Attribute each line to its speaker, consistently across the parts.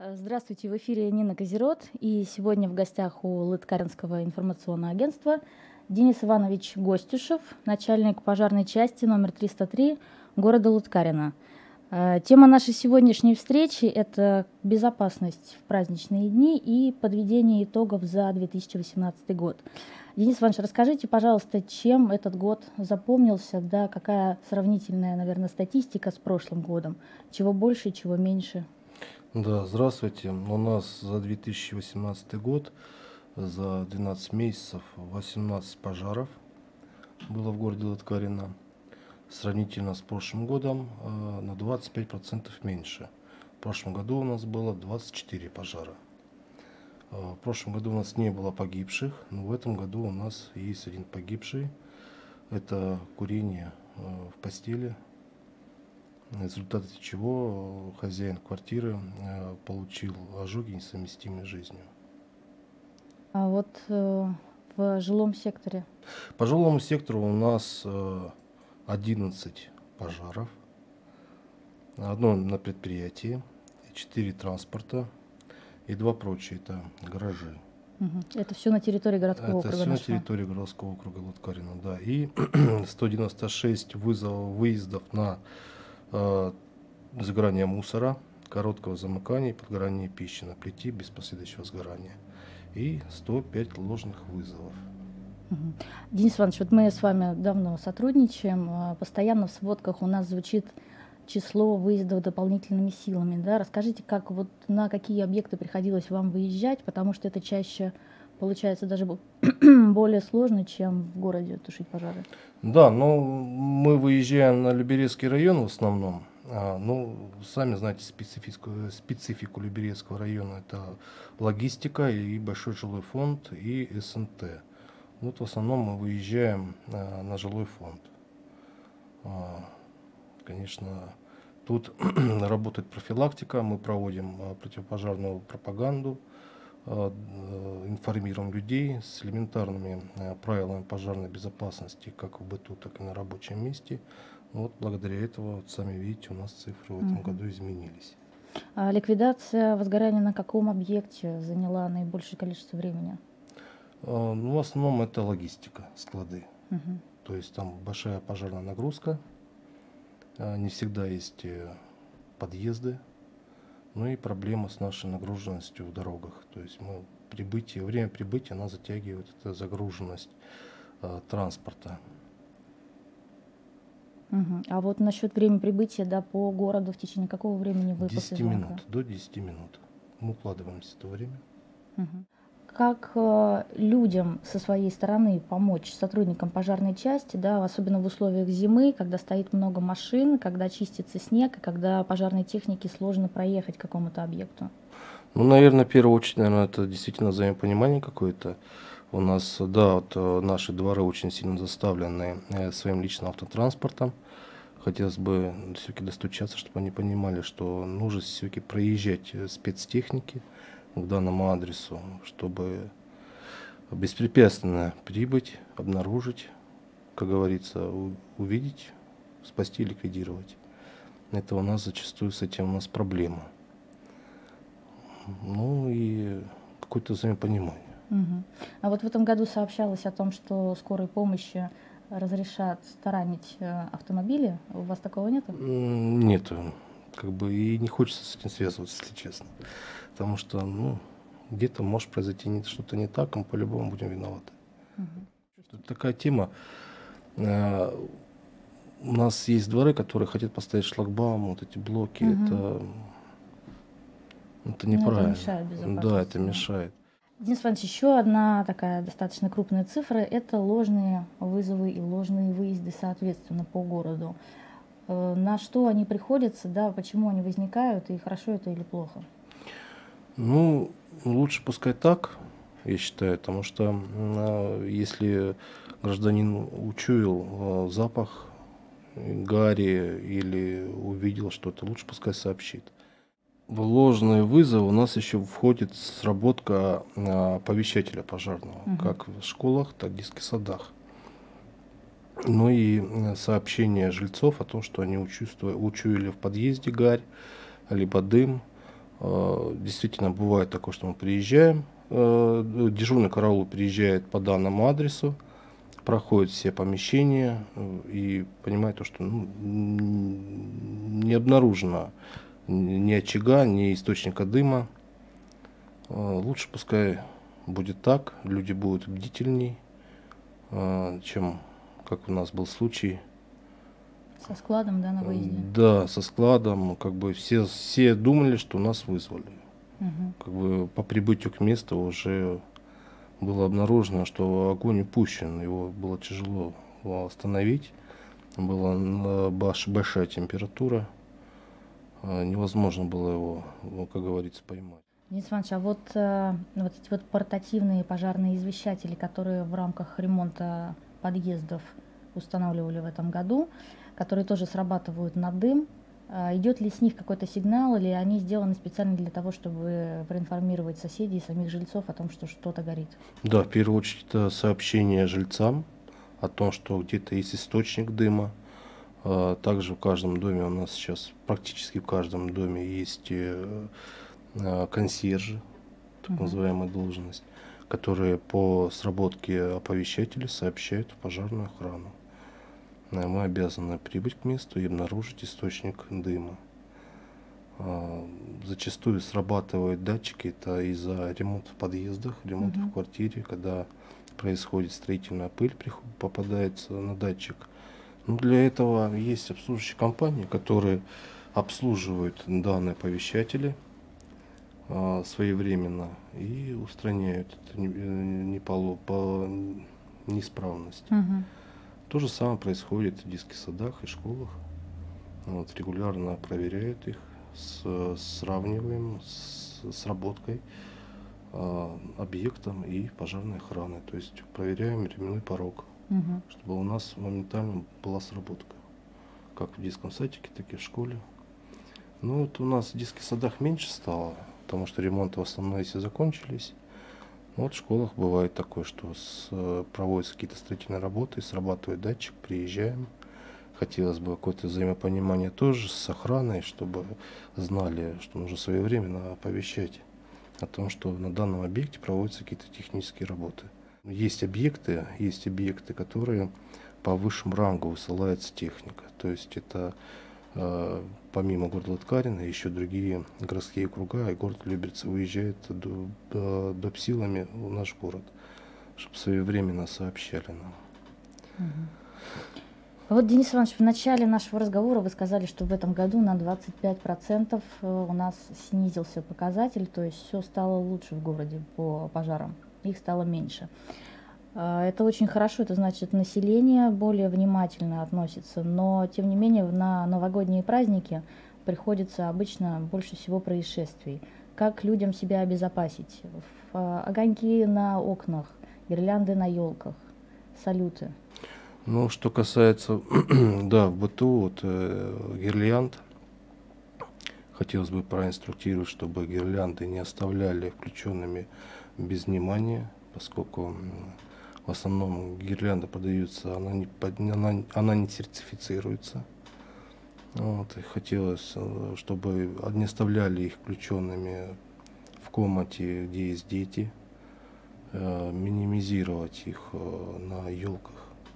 Speaker 1: Здравствуйте, в эфире Нина Козерот, и сегодня в гостях у Лыткаринского информационного агентства Денис Иванович Гостюшев, начальник пожарной части номер 303 города Лыткарино. Тема нашей сегодняшней встречи – это безопасность в праздничные дни и подведение итогов за 2018 год. Денис Иванович, расскажите, пожалуйста, чем этот год запомнился, да, какая сравнительная, наверное, статистика с прошлым годом, чего больше, чего меньше?
Speaker 2: Да, здравствуйте. У нас за 2018 год, за 12 месяцев 18 пожаров было в городе Лыткарино. Сравнительно с прошлым годом на 25% меньше. В прошлом году у нас было 24 пожара. В прошлом году у нас не было погибших, но в этом году у нас есть один погибший. Это курение в постели, в результате чего хозяин квартиры получил ожоги, несовместимые с жизнью.
Speaker 1: А вот в жилом секторе?
Speaker 2: По жилому сектору у нас 11 пожаров, одно на предприятии, 4 транспорта и 2 прочие, это гаражи.
Speaker 1: Это все на территории городского округа?
Speaker 2: Это все на
Speaker 1: нашего?
Speaker 2: территории городского округа Лыткарино, да. И 196 выездов на загорание мусора, короткого замыкания и подгорания пищи на плите без последующего сгорания. И 105 ложных вызовов.
Speaker 1: Денис Иванович, вот мы с вами давно сотрудничаем, постоянно в сводках у нас звучит число выездов дополнительными силами. Да? Расскажите, как, вот, на какие объекты приходилось вам выезжать, потому что это чаще получается даже более сложно, чем в городе тушить пожары.
Speaker 2: Да, но мы выезжаем на Люберецкий район в основном. Ну, сами знаете специфику Люберецкого района. Это логистика и большой жилой фонд и СНТ. Вот в основном мы выезжаем на жилой фонд. Конечно, тут работает профилактика, мы проводим противопожарную пропаганду, информируем людей с элементарными правилами пожарной безопасности, как в быту, так и на рабочем месте. Вот благодаря этому, вот, сами видите, у нас цифры в этом году изменились.
Speaker 1: А ликвидация возгорания на каком объекте заняла наибольшее количество времени?
Speaker 2: Ну, в основном это логистика, склады. То есть там большая пожарная нагрузка, не всегда есть подъезды. Ну и проблема с нашей нагруженностью в дорогах. То есть время прибытия она затягивает эту загруженность транспорта.
Speaker 1: А вот насчет времени прибытия, да, по городу в течение какого времени вы
Speaker 2: 10
Speaker 1: после звонка?
Speaker 2: минут, до 10 минут. Мы укладываемся в это время.
Speaker 1: Как людям со своей стороны помочь сотрудникам пожарной части, да, особенно в условиях зимы, когда стоит много машин, когда чистится снег, и когда пожарной технике сложно проехать к какому-то объекту?
Speaker 2: Ну, наверное, в первую очередь, наверное, это действительно взаимопонимание какое-то. У нас, да, вот, наши дворы очень сильно заставлены своим личным автотранспортом. Хотелось бы все-таки достучаться, чтобы они понимали, что нужно все-таки проезжать спецтехники к данному адресу, чтобы беспрепятственно прибыть, обнаружить, как говорится, увидеть, спасти, ликвидировать. Это у нас зачастую с этим у нас проблема. Ну и какое-то взаимопонимание.
Speaker 1: А вот в этом году сообщалось о том, что скорой помощи разрешат таранить автомобили. У вас такого нету?
Speaker 2: Нет, как бы и не хочется с этим связываться, если честно. Потому что, ну, где-то может произойти что-то не так, мы по-любому будем виноваты. Тут такая тема. У нас есть дворы, которые хотят поставить шлагбаум, вот эти блоки. Это неправильно.
Speaker 1: Это мешает безопасности.
Speaker 2: Да, это мешает.
Speaker 1: Денис Иванович, еще одна такая достаточно крупная цифра – это ложные вызовы и ложные выезды, соответственно, по городу. На что они приходятся, да, почему они возникают, и хорошо это или плохо?
Speaker 2: Ну, лучше пускай так, я считаю, потому что если гражданин учуял запах гари или увидел что-то, лучше пускай сообщит. В ложные вызовы у нас еще входит сработка оповещателя пожарного, как в школах, так и в детских садах. Ну и сообщение жильцов о том, что они учуяли в подъезде гарь, либо дым, Действительно, бывает такое, что мы приезжаем, дежурный караул приезжает по данному адресу, проходит все помещения и понимает то, что не обнаружено ни очага, ни источника дыма. Лучше пускай будет так, люди будут бдительней, чем как у нас был случай.
Speaker 1: Со складом, да, на выезде?
Speaker 2: Да, со складом, как бы все думали, что нас вызвали.
Speaker 1: Мгм.
Speaker 2: Как бы по прибытию к месту уже было обнаружено, что огонь упущен, его было тяжело остановить, была большая температура, невозможно было его, как говорится, поймать.
Speaker 1: Денис Иванович, а вот эти вот портативные пожарные извещатели, которые в рамках ремонта подъездов устанавливали в этом году, которые тоже срабатывают на дым, идет ли с них какой-то сигнал, или они сделаны специально для того, чтобы проинформировать соседей и самих жильцов о том, что что-то горит?
Speaker 2: Да, в первую очередь это сообщение жильцам о том, что где-то есть источник дыма. Также в каждом доме у нас сейчас, практически в каждом доме есть консьержи, так называемая должность, которые по сработке оповещателей сообщают в пожарную охрану. Мы обязаны прибыть к месту и обнаружить источник дыма. Зачастую срабатывают датчики, это из-за ремонта в подъездах, ремонта в квартире, когда происходит строительная пыль, попадается на датчик. Но для этого есть обслуживающие компании, которые обслуживают данные оповещатели своевременно и устраняют эту неисправность. То же самое происходит в детских садах и школах. Регулярно проверяют их, сравниваем с сработкой объектом и пожарной охраны. То есть проверяем временной порог, чтобы у нас моментально была сработка. Как в детском садике, так и в школе. Ну вот у нас в детских садах меньше стало, потому что ремонты в основном если закончились. Но вот в школах бывает такое, что проводятся какие-то строительные работы, срабатывает датчик, приезжаем. Хотелось бы какое-то взаимопонимание тоже с охраной, чтобы знали, что нужно своевременно оповещать о том, что на данном объекте проводятся какие-то технические работы. Есть объекты, которые по высшему рангу высылается техника. То есть это помимо города Лыткарина еще другие городские округа и город Люберцы выезжают допсилами в наш город, чтобы своевременно сообщали нам.
Speaker 1: Вот, Денис Иванович, в начале нашего разговора вы сказали, что в этом году на 25% у нас снизился показатель, то есть все стало лучше в городе по пожарам, их стало меньше. Это очень хорошо, это значит, население более внимательно относится, но тем не менее на новогодние праздники приходится обычно больше всего происшествий. Как людям себя обезопасить? Огоньки на окнах, гирлянды на елках, салюты.
Speaker 2: Ну, что касается, да, в быту, вот гирлянд, хотелось бы проинструктировать, чтобы гирлянды не оставляли включенными без внимания, поскольку в основном гирлянда продается, она не сертифицируется. Вот, и хотелось, чтобы не оставляли их включенными в комнате, где есть дети, минимизировать их на елках.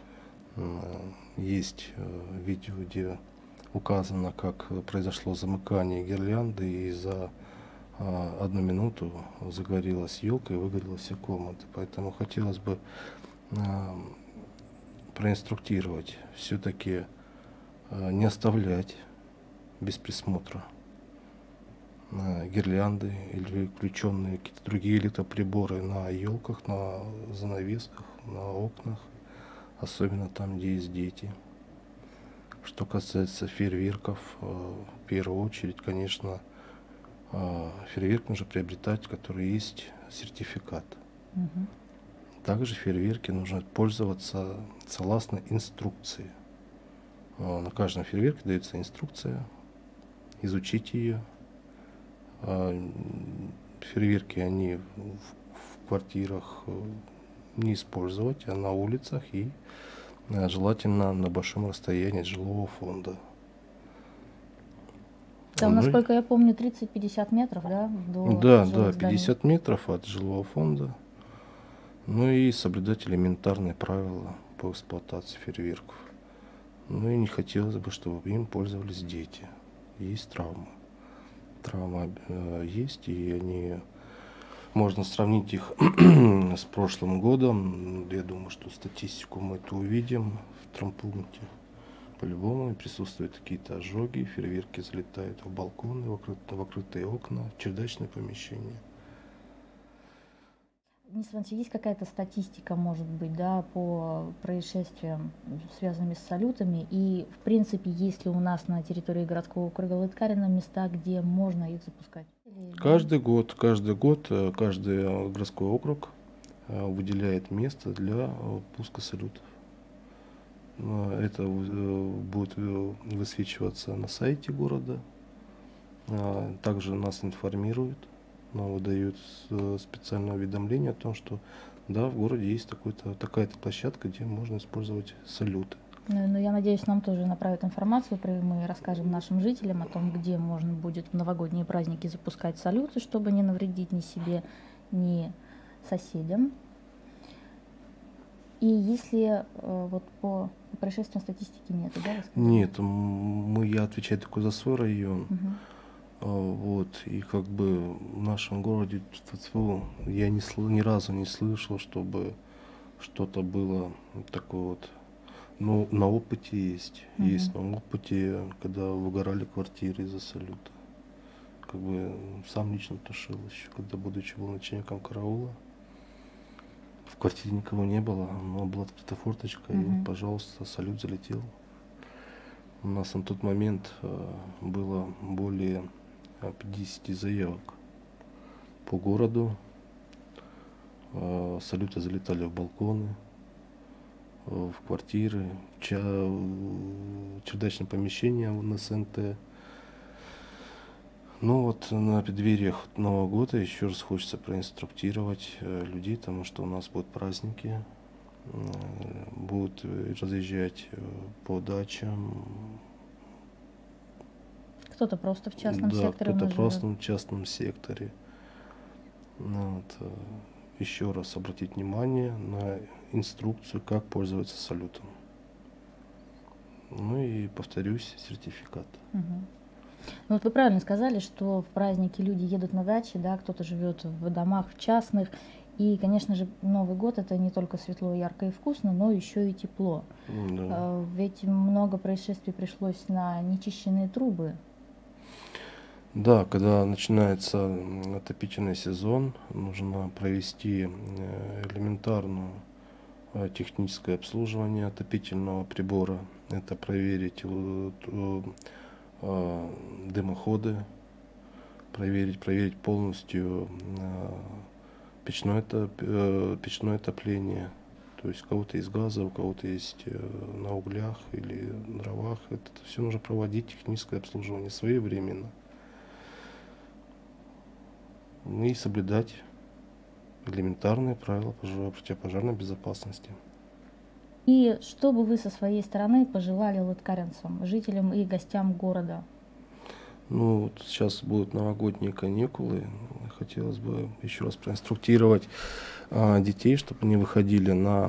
Speaker 2: Есть видео, где указано, как произошло замыкание гирлянды, и за 1 минуту загорелась елка и выгорела вся комната. Поэтому хотелось бы проинструктировать все-таки не оставлять без присмотра гирлянды или включенные какие-то другие электроприборы на елках, на занавесках, на окнах, особенно там, где есть дети. Что касается фейерверков, в первую очередь, конечно, фейерверк нужно приобретать, который есть сертификат. Также фейерверки нужно пользоваться согласно инструкции. На каждом фейерверке дается инструкция, изучить ее. Фейерверки они в квартирах не использовать, а на улицах и желательно на большом расстоянии от жилого фонда.
Speaker 1: Там,
Speaker 2: Ну,
Speaker 1: насколько я помню, 30-50 метров, да, до
Speaker 2: да,
Speaker 1: жилых зданий.
Speaker 2: 50 метров от жилого фонда. Ну и соблюдать элементарные правила по эксплуатации фейерверков. Ну и не хотелось бы, чтобы им пользовались дети. Есть травмы. Травмы есть, и они можно сравнить их с прошлым годом. Я думаю, что статистику мы это увидим в травмпункте. По-любому присутствуют какие-то ожоги, фейерверки залетают в балконы, в открытые окна, в чердачные помещения.
Speaker 1: Денис Иванович, есть какая-то статистика, может быть, да, по происшествиям, связанными с салютами? И, в принципе, есть ли у нас на территории городского округа Лыткарино места, где можно их запускать?
Speaker 2: Каждый год каждый городской округ выделяет место для пуска салютов. Это будет высвечиваться на сайте города. Также нас информируют, нам выдают специальное уведомление о том, что да, в городе есть такая-то площадка, где можно использовать салюты.
Speaker 1: Ну, я надеюсь, нам тоже направят информацию, мы расскажем нашим жителям о том, где можно будет в новогодние праздники запускать салюты, чтобы не навредить ни себе, ни соседям. И если вот по происшествиям статистики нет, да?
Speaker 2: Нет, я отвечаю только за свой район. Вот, и как бы в нашем городе я ни разу не слышал, чтобы что-то было такое вот. Ну, на опыте есть. Есть на опыте, когда выгорали квартиры из-за салюта. Как бы сам лично тушил еще, когда, будучи был начальником караула. В квартире никого не было, но была открыта форточка, и, пожалуйста, салют залетел. У нас на тот момент было более 50 заявок по городу. Салюты залетали в балконы, в квартиры, чердачное помещение на СНТ. Ну вот на преддвериях Нового года еще раз хочется проинструктировать людей, потому что у нас будут праздники, будут разъезжать по дачам.
Speaker 1: Кто-то просто в частном секторе.
Speaker 2: Кто-то просто в частном секторе. Вот. Еще раз обратить внимание на инструкцию, как пользоваться салютом. Ну и повторюсь, сертификат.
Speaker 1: Ну, вот вы правильно сказали, что в праздники люди едут на дачи, да, кто-то живет в домах частных. И, конечно же, Новый год — это не только светло, ярко и вкусно, но еще и тепло.
Speaker 2: Да.
Speaker 1: Ведь много происшествий пришлось на нечищенные трубы.
Speaker 2: Да, когда начинается отопительный сезон, нужно провести элементарное техническое обслуживание отопительного прибора. Это проверить дымоходы, проверить полностью печное отопление. То есть у кого-то есть газа, у кого-то есть на углях или дровах. Это все нужно проводить техническое обслуживание своевременно. И соблюдать элементарные правила противопожарной безопасности.
Speaker 1: И что бы вы со своей стороны пожелали лыткаринцам, жителям и гостям города?
Speaker 2: Ну, вот сейчас будут новогодние каникулы. Хотелось бы еще раз проинструктировать детей, чтобы они выходили на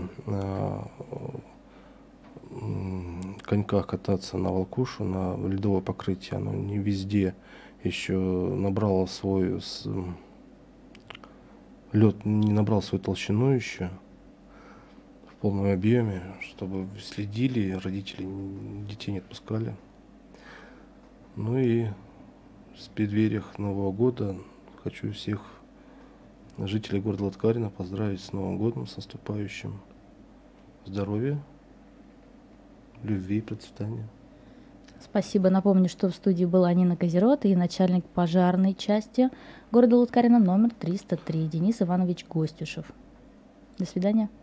Speaker 2: коньках кататься на волкушу, на ледовое покрытие. Оно не везде еще набрало лед не набрал свою толщину еще в полном объеме, чтобы следили, родители детей не отпускали. Ну и в преддвериях Нового года хочу всех жителей города Лыткарино поздравить с Новым годом, с наступающим. Здоровья, любви и процветания.
Speaker 1: Спасибо. Напомню, что в студии была Нина Козерот и начальник пожарной части города Лыткарино номер 303 Денис Иванович Гостюшев. До свидания.